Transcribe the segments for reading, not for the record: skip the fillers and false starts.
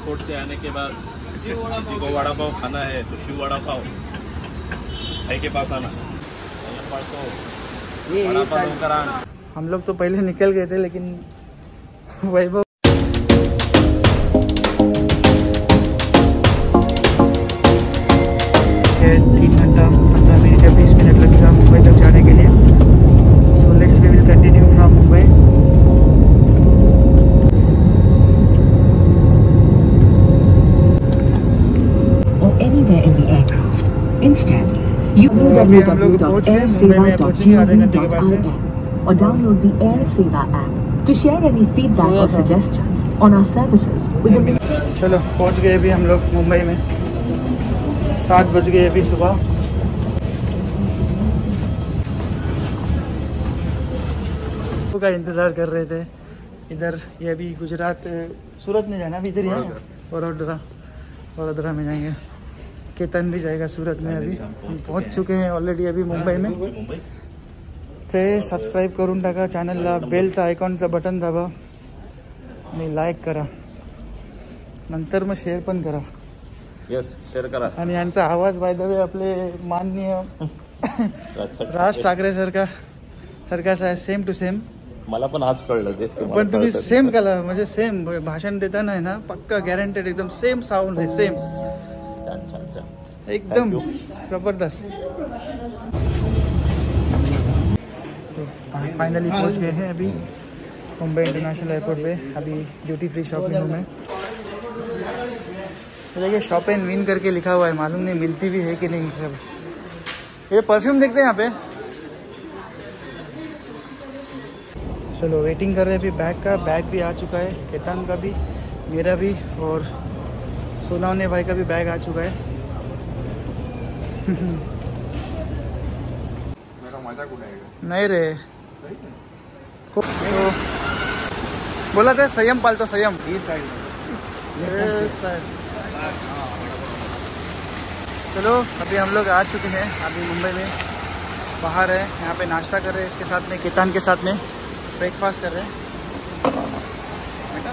Airport से आने के बाद किसी को वड़ा पाव खाना है तो शिव वड़ा पाव भाई के पास आना। हम लोग तो पहले निकल गए थे, लेकिन वैभव 3 घंटा 15 मिनट या 20 मिनट लगेगा मुंबई तक जाने के लिए। So let's we will continue from Mumbai. Or anywhere in the aircraft. Instead, you www.airseva.gov.in or download the AirSeva app to share any feedback or suggestions on our services with the. चलो पहुंच गए अभी हम लोग मुंबई में। 7 बज गए अभी सुबह। का इंतज़ार कर रहे थे इधर। ये अभी गुजरात सूरत में जाना, अभी इधर ही है वडोदरा में जाएंगे। केतन भी जाएगा सूरत में। अभी हम पहुंच चुके हैं ऑलरेडी अभी मुंबई में। ते सबस्क्राईब करून टाका चॅनलला, बेलचा आयकॉनचा बटन दाबा आणि लाईक करा, नंतर मग शेअर पण करा। यस, शेअर करा। आणि यांचा आवाज बाय द वे आपले माननीय राज ठाकरे सरकारचा आहे, सेम टू सेम। मला पण आज कळलं ते, पण तुम्ही सेम केला, म्हणजे सेम भाषण देताना आहे ना, पक्का गॅरंटेड एकदम सेम साऊंड आहे, सेम एकदम जबरदस्त। फाइनली पहुंच गए हैं अभी मुंबई इंटरनेशनल एयरपोर्ट पे। अभी ड्यूटी फ्री शॉपिंग रूम है। देखिए शॉप एंड विन करके लिखा हुआ है, मालूम नहीं मिलती भी है कि नहीं। ये परफ्यूम देखते हैं यहाँ पे। चलो वेटिंग कर रहे हैं अभी बैग का। बैग भी आ चुका है, केतन का भी, मेरा भी, और सोनावने भाई का भी बैग आ चुका है। मेरा मजा कुठे आहे? नहीं रे, तो बोला था संयम पालतो, संयम। चलो अभी हम लोग आ चुके हैं अभी मुंबई में, बाहर है, यहाँ पे नाश्ता कर रहे हैं इसके साथ में, केतन के साथ में ब्रेकफास्ट कर रहे हैं। बेटा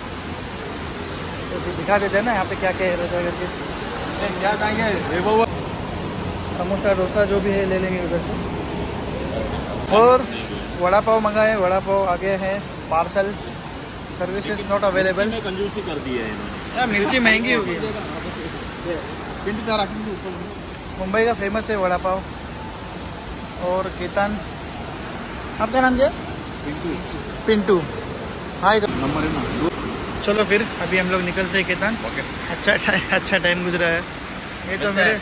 तो दिखा देते हैं ना यहाँ पे क्या क्या रहता है करके। क्या खाएंगे? समोसा डोसा जो भी है ले लेंगे उधर से। और वड़ा पाव मंगाए, वड़ा पाव आ गए हैं पार्सल। Services not available. कंजूसी कर दी है इन्होंने। मिर्ची महंगी होगी। मुंबई का फेमस है वड़ा पाव। और केतन, आपका नाम क्या है? पिंटू। हाय नंबर है ना। चलो फिर अभी हम लोग निकलते हैं केतन। अच्छा टाइम गुजरा है ये तो मेरे।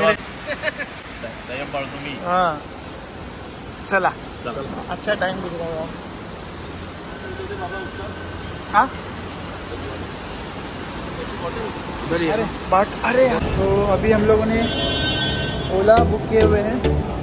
हाँ चला, अच्छा टाइम गुजरा है। हाँ अरे बाट, अरे तो अभी हम लोगों ने ओला बुक किए हुए हैं,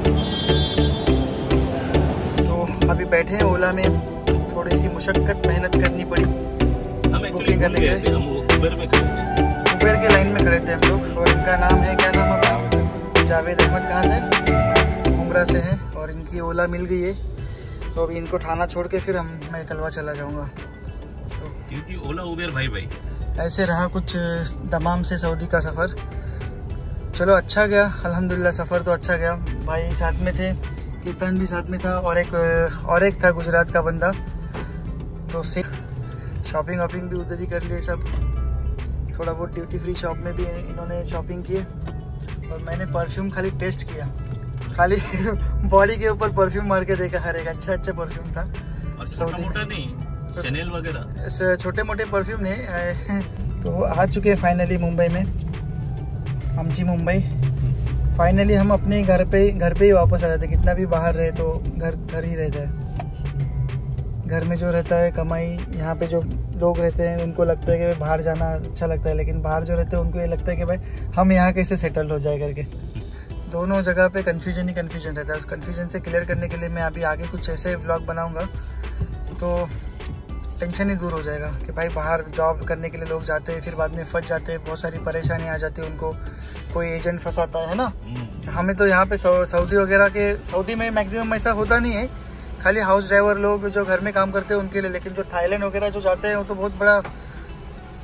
तो अभी बैठे हैं ओला में। थोड़ी सी मुशक्कत मेहनत करनी पड़ी बुकिंग करने के लिए। हम उबर में खड़े थे, उबर के लाइन में खड़े थे हम लोग। और इनका नाम है, क्या नाम अपना? जावेद अहमद। कहाँ से? उमरा से हैं। और इनकी ओला मिल गई है, तो अभी इनको थाना छोड़ के फिर मैं कलवा चला जाऊँगा। तो क्योंकि ओला उबर भाई ऐसे रहा कुछ दमाम से सऊदी का सफ़र। चलो अच्छा गया अल्हम्दुलिल्लाह, सफ़र तो अच्छा गया। भाई साथ में थे, केतन भी साथ में था, और एक था गुजरात का बंदा। तो सिर्फ शॉपिंग वॉपिंग भी उधर ही कर लिए सब। थोड़ा बहुत ड्यूटी फ्री शॉप में भी इन्होंने शॉपिंग की। और मैंने परफ्यूम खाली टेस्ट किया, खाली बॉडी के ऊपर परफ्यूम मार के देखा। हर एक अच्छा परफ्यूम था सऊदी में, शनेल वगैरह छोटे मोटे परफ्यूम नहीं। तो आ चुके हैं फाइनली मुंबई में, आमची मुंबई। फाइनली हम अपने घर पे ही वापस आ जाते। कितना भी बाहर रहे तो घर ही रहता है। घर में जो रहता है कमाई, यहाँ पे जो लोग रहते हैं उनको लगता है कि भाई बाहर जाना अच्छा लगता है, लेकिन बाहर जो रहते हैं उनको ये लगता है कि भाई हम यहाँ कैसे सेटल हो जाए करके। दोनों जगह पे कन्फ्यूजन ही कन्फ्यूजन रहता है। उस कन्फ्यूजन से क्लियर करने के लिए मैं अभी आगे कुछ ऐसे व्लॉग बनाऊँगा, तो टेंशन ही दूर हो जाएगा कि भाई बाहर जॉब करने के लिए लोग जाते हैं, फिर बाद में फंस जाते हैं, बहुत सारी परेशानी आ जाती है उनको। कोई एजेंट फंसाता है ना। हमें तो यहाँ पे सऊदी वगैरह के, सऊदी में मैक्सिमम ऐसा होता नहीं है, खाली हाउस ड्राइवर लोग जो घर में काम करते हैं उनके लिए। लेकिन जो थाईलैंड वगैरह जो जाते हैं वो तो बहुत बड़ा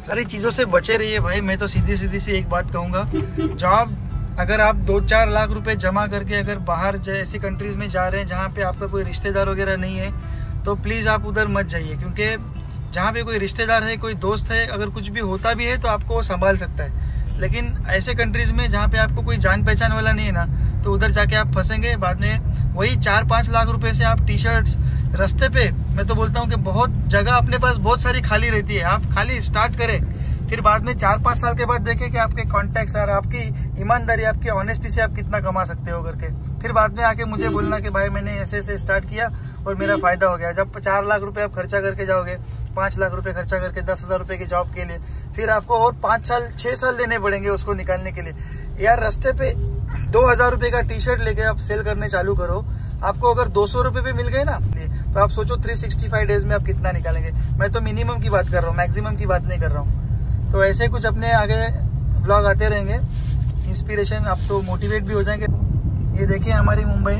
सारी चीज़ों से बचे रहिए भाई। मैं तो सीधी सी एक बात कहूँगा, जॉब अगर आप 2-4 लाख रुपए जमा करके अगर बाहर ऐसी कंट्रीज़ में जा रहे हैं जहाँ पे आपका कोई रिश्तेदार वगैरह नहीं है, तो प्लीज़ आप उधर मत जाइए। क्योंकि जहाँ पे कोई रिश्तेदार है, कोई दोस्त है, अगर कुछ भी होता भी है तो आपको वो संभाल सकता है। लेकिन ऐसे कंट्रीज़ में जहाँ पे आपको कोई जान पहचान वाला नहीं है ना, तो उधर जाके आप फंसेंगे। बाद में वही 4-5 लाख रुपए से आप टी शर्ट्स रास्ते पे, मैं तो बोलता हूँ कि बहुत जगह अपने पास बहुत सारी खाली रहती है, आप खाली स्टार्ट करें, फिर बाद में 4-5 साल के बाद देखें कि आपके कॉन्टैक्ट्स और आपकी ईमानदारी, आपकी ऑनेस्टी से आप कितना कमा सकते हो करके। फिर बाद में आके मुझे बोलना कि भाई मैंने ऐसे स्टार्ट किया और मेरा फ़ायदा हो गया। जब 4 लाख रुपए आप खर्चा करके जाओगे, 5 लाख रुपए खर्चा करके 10,000 रुपए की जॉब के लिए, फिर आपको और 5 साल 6 साल देने पड़ेंगे उसको निकालने के लिए। यार रास्ते पे 2,000 रुपए का टी शर्ट लेके आप सेल करने चालू करो, आपको अगर 200 रुपए भी मिल गए ना, तो आप सोचो 365 डेज में आप कितना निकालेंगे। मैं तो मिनिमम की बात कर रहा हूँ, मैक्सिमम की बात नहीं कर रहा हूँ। तो ऐसे कुछ अपने आगे व्लॉग आते रहेंगे, इंस्पिरेशन, आप तो मोटिवेट भी हो जाएंगे। ये देखिए हमारी मुंबई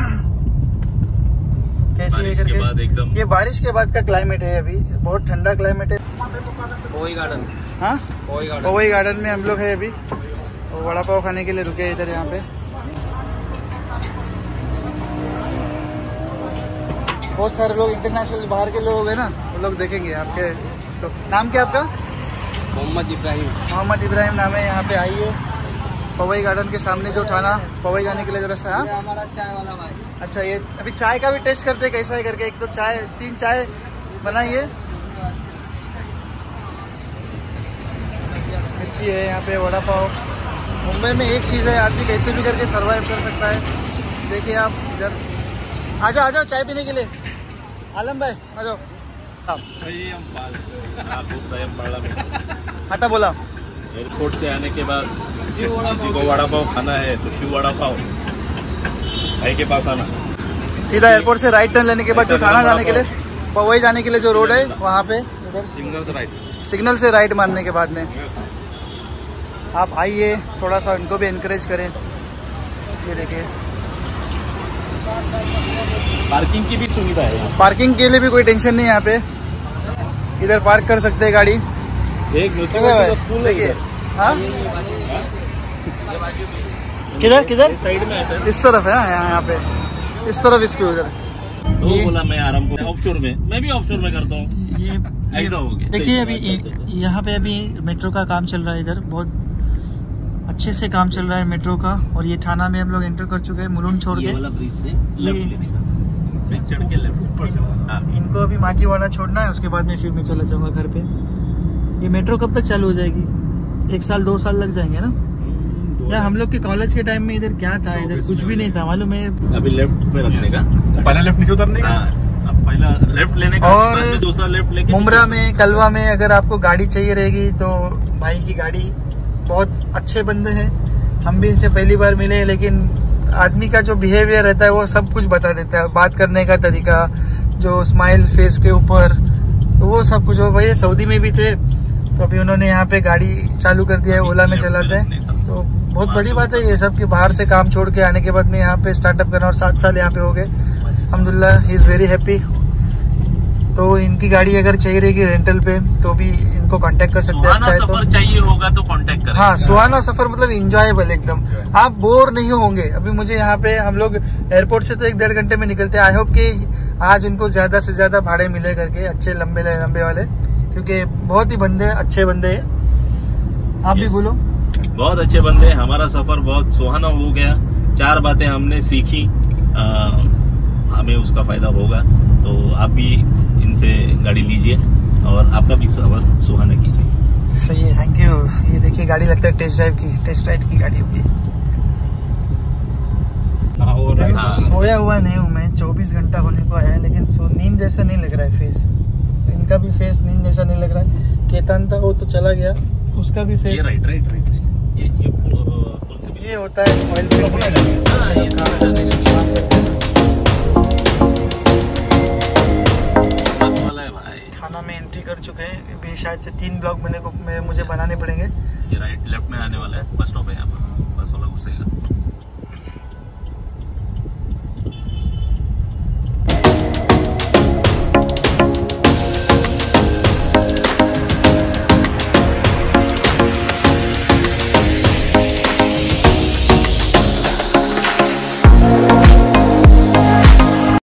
कैसी है करके। एकदम ये बारिश के बाद का क्लाइमेट है, अभी बहुत ठंडा क्लाइमेट है। पवई गार्डन, हाँ पवई गार्डन में हम लोग है अभी, और वड़ा पाव खाने के लिए रुके इधर। यहाँ पे बहुत सारे लोग इंटरनेशनल बाहर के लोग हैं ना, वो लोग देखेंगे आपके इसको। नाम क्या आपका? मोहम्मद इब्राहिम नाम है। यहाँ पे आइए, पवई गार्डन के सामने जो थाना पवई जाने के लिए जो रास्ता है। हमारा चाय वाला भाई। अच्छा, ये अभी चाय का भी टेस्ट करते हैं कैसा है करके। एक तो चाय, 3 चाय बनाइए। मिर्ची है यहाँ पे, वड़ा पाव। मुंबई में एक चीज़ है, आदमी कैसे भी करके सर्वाइव कर सकता है। देखिए आप इधर आ जाओ चाय पीने के लिए। आलम भाई आ जाओ। आता बोला, एयरपोर्ट से आने के बाद किसी को वड़ा पाव खाना है तो शिव वड़ा पाव भाई के पास आना। सीधा एयरपोर्ट से राइट टर्न लेने के बाद जो थाना जाने के लिए, पवई जाने के लिए जो रोड है वहाँ पे, इधर सिग्नल से राइट मारने के बाद में आप आइए, थोड़ा सा इनको भी इनकरेज करें। ये देखिए पार्किंग की भी सुविधा है, पार्किंग के लिए भी कोई टेंशन नहीं है। यहाँ पे इधर पार्क कर सकते हैं गाड़ी। एक स्कूल है इधर। हाँ किधर साइड में है, इस तरफ है यहाँ पे, इस तरफ इसके उधर। तो बोला मैं आराम को ऑफशोर में, मैं भी ऑफशोर में करता हूँ। ये ऐसा हो गया। देखिए अभी यहाँ पे अभी मेट्रो का काम चल रहा है, इधर बहुत अच्छे से काम चल रहा है मेट्रो का। और ये थाना में हम लोग एंटर कर चुके हैं, मुलुंड छोड़ के। ब्रिज से लेफ्ट लेने का, चढ़ के लेफ्ट ऊपर से। इनको अभी मांझीवाड़ा छोड़ना है, उसके बाद में फिर मैं चला जाऊंगा घर पे। ये मेट्रो कब तक चालू हो जाएगी? 1 साल 2 साल लग जाएंगे ना। यार हम लोग के कॉलेज के टाइम में इधर क्या था, इधर कुछ भी नहीं था मालूम है। अभी लेफ्ट में रखने का, पहला लेफ्ट नीचे उतरने का, अब पहला लेफ्ट लेने का और दूसरा लेफ्ट लेके। मुंब्रा में, कलवा में अगर आपको गाड़ी चाहिए रहेगी तो भाई की गाड़ी, बहुत अच्छे बंदे हैं। हम भी इनसे पहली बार मिले हैं, लेकिन आदमी का जो बिहेवियर रहता है वो सब कुछ बता देता है। बात करने का तरीका, जो स्माइल फेस के ऊपर, तो वो सब कुछ। वो भैया सऊदी में भी थे, तो अभी उन्होंने यहाँ पे गाड़ी चालू कर दिया है, ओला में चलाते हैं। तो बहुत बड़ी बात है ये सब कि बाहर से काम छोड़ के आने के बाद में यहाँ पे स्टार्टअप करना, और 7 साल यहाँ पे हो गए। अल्हम्दुलिल्लाह, ही इज़ वेरी हैप्पी। तो इनकी गाड़ी अगर चाहिए रहेगी रेंटल पे तो भी इनको कांटेक्ट कर सकते हैं। चाहे सफर चाहिए होगा तो कांटेक्ट करें। हाँ, सुहाना सफर मतलब इंजॉयबल एकदम, आप बोर नहीं होंगे। अभी मुझे यहाँ पे, हम लोग एयरपोर्ट से तो 1-1.5 घंटे में निकलते हैं। आई होप कि आज उनको ज्यादा से ज्यादा भाड़े मिले करके, अच्छे लंबे वाले, क्योंकि बहुत ही बंदे अच्छे बंदे हैं। आप भी बोलो। बहुत अच्छे बंदे। हमारा सफर बहुत सुहाना हो गया, 4 बातें हमने सीखी, हमें उसका फायदा होगा। तो आप भी इनसे गाड़ी लीजिए और आपका भी सफर सुहाना कीजिए। सही है, थैंक यू। ये देखिए गाड़ी लगता है टेस्ट राइड की गाड़ी होगी। सोया हुआ नहीं हूँ मैं, 24 घंटा होने को आया है, लेकिन नींद जैसा नहीं लग रहा है फेस। इनका भी फेस नींद जैसा नहीं लग रहा है। केतन था वो तो चला गया, उसका भी फेस। राइट ये होता है ऑयल फिल्म। थाना में एंट्री कर चुके हैं। अभी शायद से 3 ब्लॉक मुझे बनाने पड़ेंगे। ये राइट लेफ्ट में आने वाला है, बस स्टॉप है यहाँ पर, बस वाला घुसेगा।